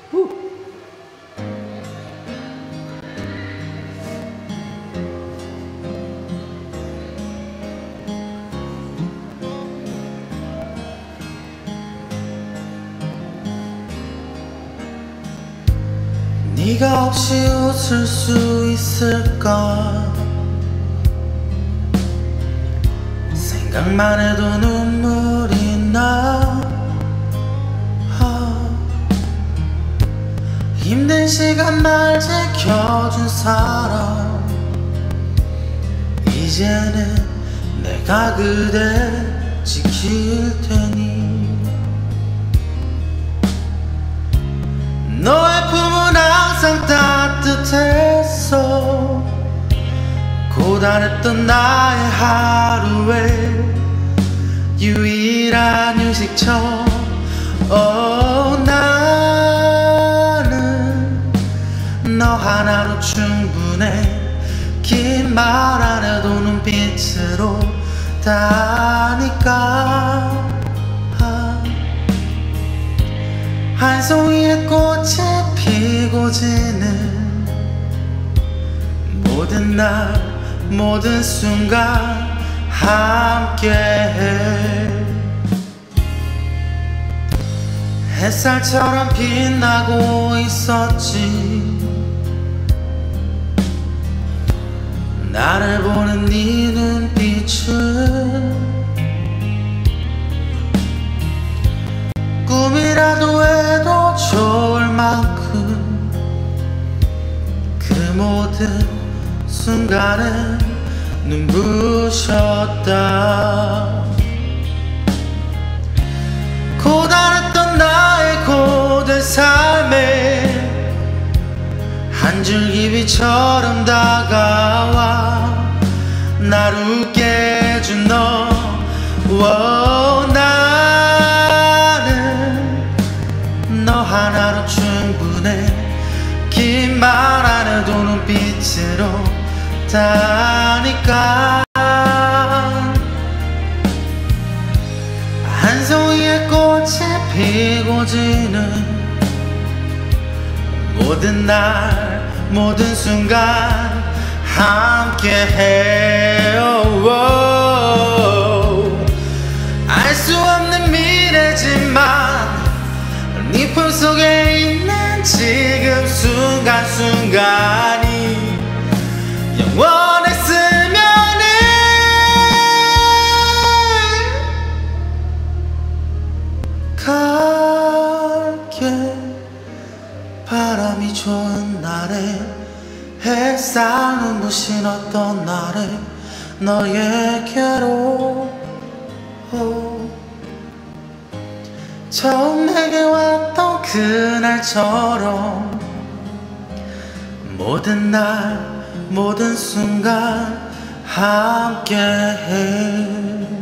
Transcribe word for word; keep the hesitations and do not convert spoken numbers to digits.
후. 네가 없이 웃을 수 있을까? 생각만 해도 눈물이 나. 아, 힘든 시간 날 지켜준 사람, 이제는 내가 그대 지킬 테니. 너의 품은 항상 따뜻했어. 고단했던 나의 하루에 유일한 휴식처. oh, 나는 너 하나로 충분해. 긴 말 안 해도 눈빛으로 다니까. 한 송이의 꽃이 피고 지는 모든 날 모든 순간 함께해. 햇살처럼 빛나고 있었지. 나를 보는 네 눈빛은 꿈이라도 해도 좋을 만큼 그 모든 순간은 눈부셨다. 고단했던 나의 고된 삶에 한 줄기 빛처럼 다가와 날 웃게 해준 너. oh, 너 하나로 충분해. 긴 말 안 해도 눈빛으로 다니까. 한 송이의 꽃이 피고 지는 모든 날 모든 순간 함께해. 알 수 없는 미래지만 네 품속에 있는 지금 순간순간이 영원했으면 해. 갈게. 바람이 좋은 날에 햇살 눈부신 어떤 날에 너에게로 처음 내게 왔던 그날처럼 모든 날 모든 순간 함께해.